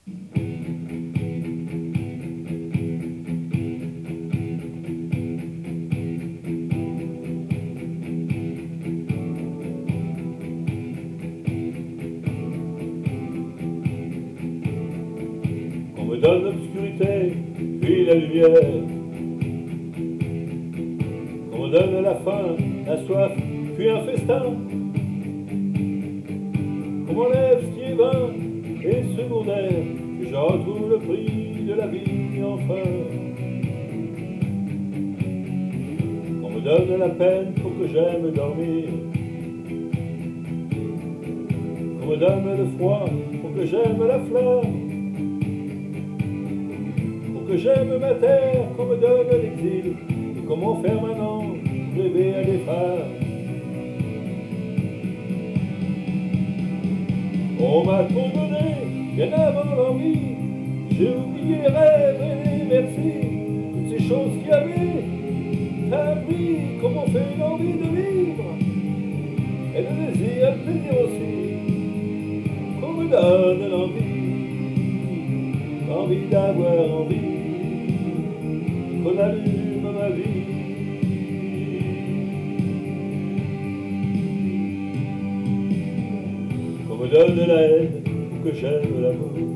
On me donne l'obscurité, puis la lumière. On me donne la faim, la soif, puis un festin. On m'enlève ce qui est vain et secondaire, que je retrouve le prix de la vie enfin. On me donne la peine pour que j'aime dormir. On me donne le froid pour que j'aime la fleur. Que j'aime ma terre, qu'on me donne l'exil, et comment faire maintenant pour rêver à des phares. On m'a trop donné, bien avant l'envie, j'ai oublié les rêves et les merci, toutes ces choses qui avaient appris comment fait l'envie de vivre, et le désir, le plaisir aussi, qu'on me donne l'envie d'avoir envie. Qu'on allume ma vie. Qu'on me donne de la haine pour que j'aime l'amour.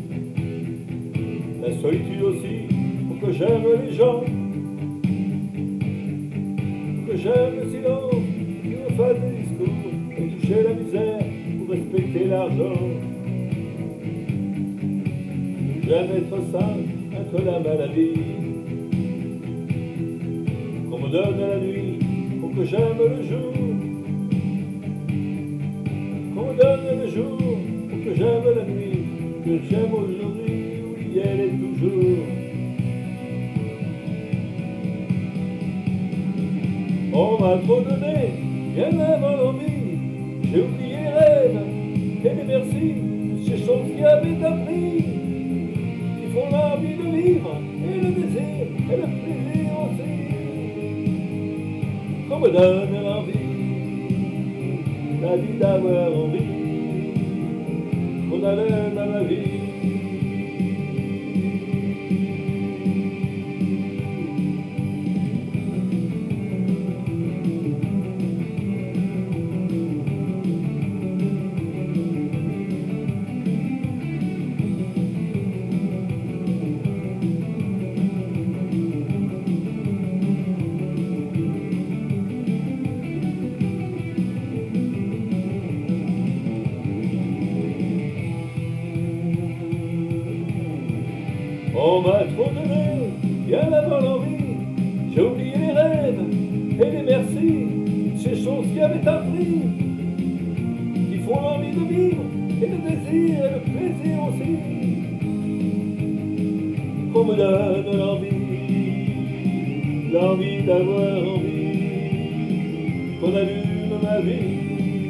La solitude aussi pour que j'aime les gens. Pour que j'aime le silence, qui me fasse des discours, et toucher la misère pour respecter l'argent. J'aime être sain, être la maladie. Qu'on me donne la nuit pour que j'aime le jour. Qu'on me donne le jour pour que j'aime la nuit, que j'aime aujourd'hui où hier et toujours. On m'a trop donné, bien avant l'envie, j'ai oublié les rêves et les merci, ces choses qui avaient appris, qui font l'envie de vivre et le désir et le plaisir aussi. Qu'on me donne l'envie, la vie d'avoir envie, qu'on allume à ma vie. On m'a trop donné, bien avant l'envie, j'ai oublié les rêves et les merci, ces choses qui avaient appris, qui font l'envie de vivre, et le désir et le plaisir aussi. Qu'on me donne l'envie d'avoir envie, qu'on allume ma vie.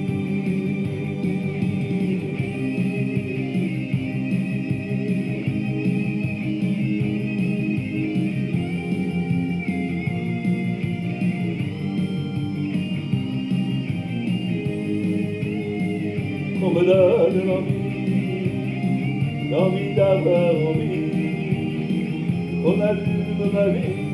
Qu'on me donne l'envie d'avoir envie, qu'on allume ma vie.